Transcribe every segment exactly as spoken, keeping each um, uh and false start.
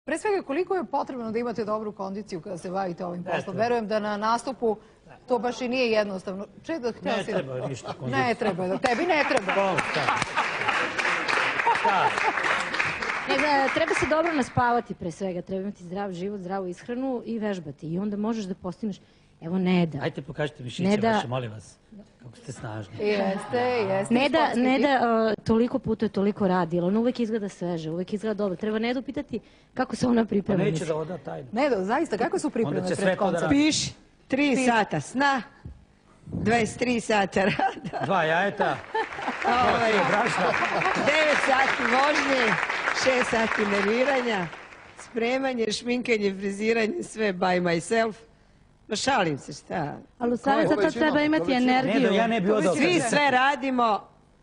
Pre svega, koliko je potrebno da imate dobru kondiciju kada se bavite ovim poslom? Verujem da na nastupu to baš i nije jednostavno. Ne treba ništa kondicija. Ne treba, tebi ne treba. Treba se dobro naspavati pre svega, treba imati zdrav život, zdravu ishranu i vežbati. I onda možeš da postigneš, evo Neda. Ajde pokažite mišiće vaše, molim vas. Kako ste snažni. Jeste, jeste. Neda toliko puta je toliko radila, ona uvek izgleda sveže, uvek izgleda dobro. Treba Nedu pitati kako se ona priprema. Pa neće da oda tajno. Nedo, zaista, kako su pripreme pred koncert? Piši, tri sata sna, dvadeset tri sata rada. Dva jajeta. devet sati vožnje, šest sati nerviranja, spremanje, šminkanje, friziranje, sve by myself. Ma šalim se, šta? Ali u stvari za to treba imati energiju. Ja ne bi odao. Svi sve radimo,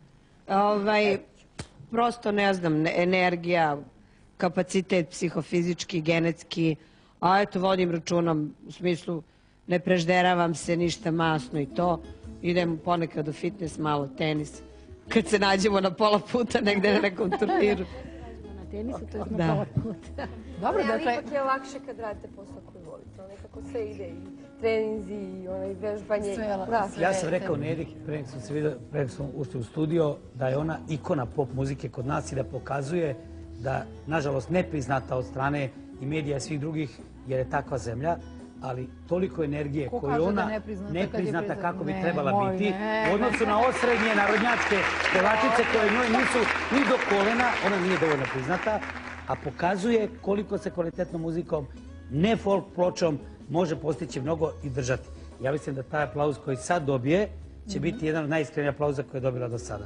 prosto ne znam, energija, kapacitet psihofizički, genetski, a eto vodim računom, u smislu ne prežderavam se ništa masno i to. Idem ponekad u fitness, malo tenis. Kad se nađemo na pola puta negde na nekom turniru. Na tenisu, to je na pola puta. Dobro, dakle... Ipak je lakše kad radite posao koji volite. Nekako sve ide i treninzi i vežbanje. Ja sam rekao Nedi, pre nek sam se vidio, pre nek sam ušli u studio, da je ona ikona pop muzike kod nas i da pokazuje da, nažalost, nepriznata od strane i medija i svih drugih, jer je takva zemlja, ali toliko energije koju ona nepriznata kako bi trebala biti u odnosu na osrednje narodnjačke pevačice koje njoj nisu ni do kolena, ona nije dovoljno priznata, a pokazuje koliko se kvalitetnom muzikom, ne folk pločom, može postići mnogo i držati. Ja mislim da taj aplauz koji sad dobije će biti jedan od najiskrenijih aplauza koje je dobila do sada.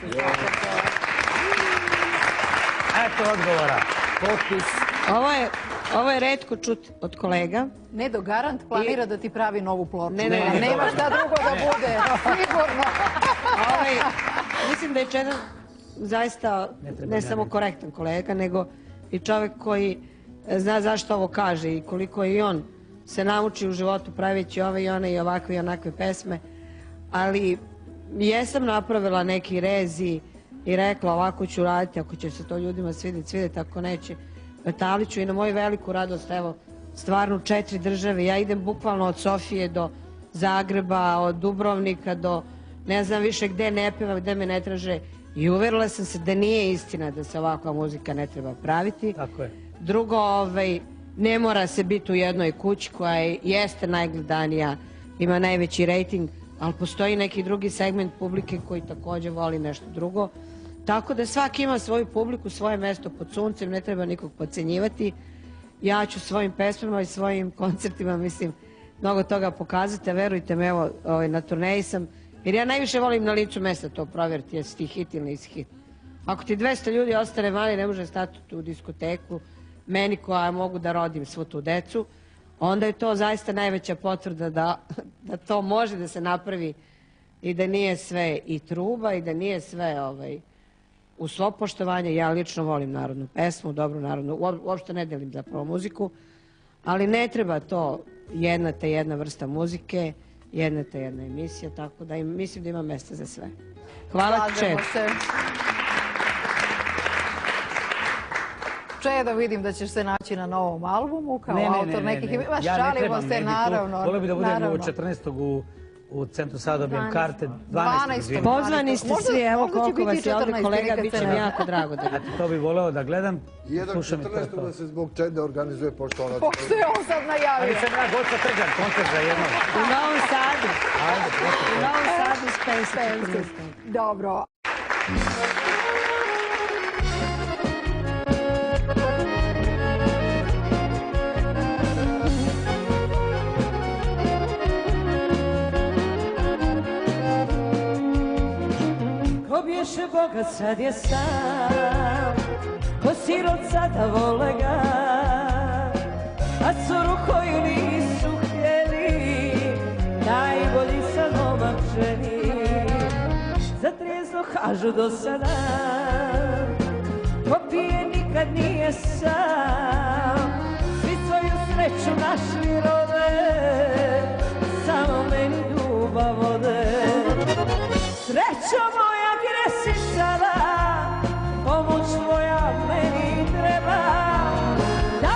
Eto odgovora. Popis. Ovo je retko čut od kolega. Nedo, garant planira da ti pravi novu ploču. Nema šta drugo da bude, sigurno. Mislim da je Čedan zaista ne samo korektan kolega, nego i čovek koji zna zašto ovo kaže i koliko i on se nauči u životu pravići ove i one i ovakve i onakve pesme. Ali jesam napravila neki rez i rekla ovako ću raditi, ako će se to ljudima svidjeti, svidjeti, ako neće. Tavliću i na moju veliku radost, evo, stvarno četiri države. Ja idem bukvalno od Sofije do Zagreba, od Dubrovnika do ne znam više gde ne pevam, gde me ne traže. I uverila sam se da nije istina da se ovakva muzika ne treba praviti. Tako je. Drugo, ne mora se biti u jednoj kući koja jeste najgledanija, ima najveći rejting, ali postoji neki drugi segment publike koji također voli nešto drugo. Tako da svaki ima svoju publiku, svoje mesto pod suncem, ne treba nikog podcenjivati. Ja ću svojim pesmama i svojim koncertima, mislim, mnogo toga pokazati, a verujte me, evo, na turneji sam, jer ja najviše volim na licu mesta to provjeriti, jesi ti hit ili nisi hit. Ako ti dvesta ljudi ostane mali, ne može stati u diskoteku, meni koja mogu da rodim svu tu decu, onda je to zaista najveća potvrda da to može da se napravi i da nije sve i truba i da nije sve u svo poštovanje. Ja lično volim narodnu pesmu, dobru narodnu, uopšte ne delim zapravo muziku, ali ne treba to jedna te jedna vrsta muzike, jedna te jedna emisija, tako da mislim da ima mesta za sve. Hvala Čed. Čeda, vidim da ćeš se naći na novom albumu kao autor nekih... Ne, ne, ne, ja ne trebam Nedi tu. Volio bi da budem u četrnaestog u centru sada, dobijem karte. dvanaestog Pozvani ste svi, evo koliko vas je ovdje kolega, bit će mi jako drago. To bih voleo da gledam. Jedan četrnaestog da se zbog Čeda organizuje pošto ona... Pošto je on sad najavio. Ali sam ja Goca Trgan, koncert za jednom. U Novom Sadu. U Novom Sadu Space. Dobro. Bješe bogat, sad je sam, ko sirot sada vole ga, a curu koju nisu htjeli, najbolji sa momak ženi. Za trijezno kažu do sada, ko pije nikad nije sam, svi svoju sreću našli rode, samo meni ljubav vode. Srećo moja, gdje si sada, pomoć tvoja meni treba, da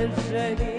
ženi